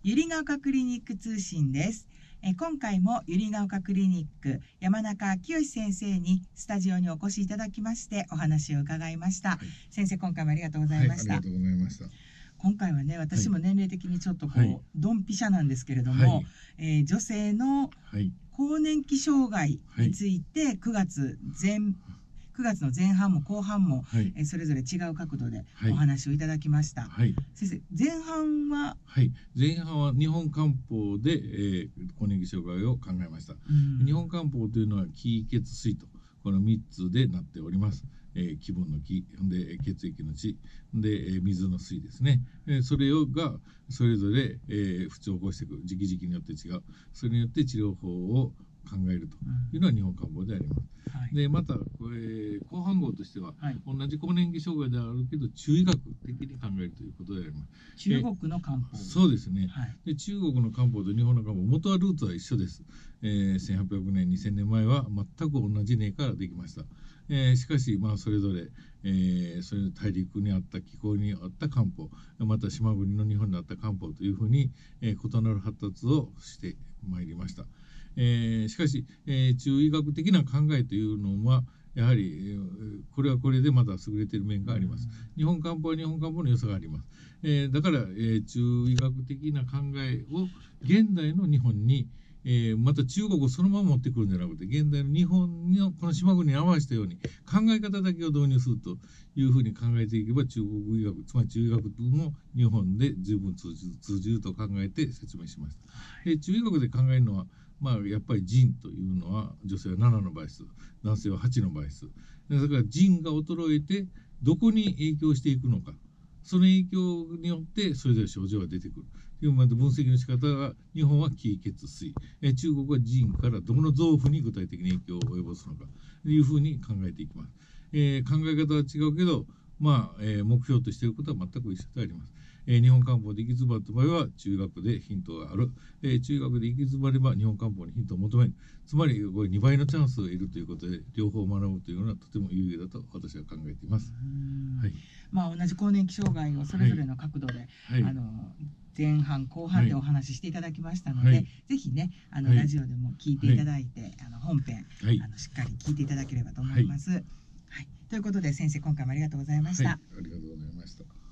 ゆりが丘クリニック通信です。今回もゆりが丘クリニック山中清先生にスタジオにお越しいただきましてお話を伺いました。はい、先生、今回もありがとうございました。 はい、ありがとうございました。 今回はね、私も年齢的にちょっとドンピシャなんですけれども、女性の更年期障害について9月の前半も後半も、それぞれ違う角度でお話をいただきました。先生、前半は日本漢方で、更年期障害を考えました。日本漢方というのは気血水とこの3つでなっております。気分の気で血液の血で水の水ですね。それがそれぞれ不調を起こしていく時期によって違う。それによって治療法を考えるというのは日本漢方であります。でまた後半号としては、同じ更年期障害であるけど中医学的に考えるということであります。 中国の漢方、 そうですね。で中国の漢方と日本の漢方、元はルーツは一緒です。1800年2000年前は全く同じ根からできました。しかし、それぞれ、それ大陸にあった気候にあった漢方、また島国の日本にあった漢方というふうに、異なる発達をしてまいりました。しかし、中医学的な考えというのはやはり、これはこれでまだ優れている面があります。日本漢方は日本漢方の良さがあります。だから、中医学的な考えを現代の日本にまた中国をそのまま持ってくるんじゃなくて、現代の日本のこの島国に合わせたように考え方だけを導入するというふうに考えていけば、中国医学、つまり中医学も日本で十分通じると考えて説明しました。中医学で考えるのは、やっぱり腎というのは女性は7の倍数、男性は8の倍数。だから腎が衰えてどこに影響していくのか。その影響によってそれぞれ症状が出てくるという分析の仕方が、日本は気血水、中国は腎からどこの臓腑に具体的に影響を及ぼすのかというふうに考えていきます。考え方は違うけど、目標としていることは全く一緒であります。日本漢方で行き詰まった場合は中学でヒントがある。中学で行き詰まれば日本漢方にヒントを求める。つまりこれ2倍のチャンスを得るということで、両方学ぶというのはとても有意義だと私は考えています。 同じ更年期障害をそれぞれの角度で、前半後半でお話ししていただきましたので、ぜひねラジオでも聞いていただいて、本編、しっかり聞いていただければと思います。ということで先生、今回もありがとうございました。 ありがとうございました。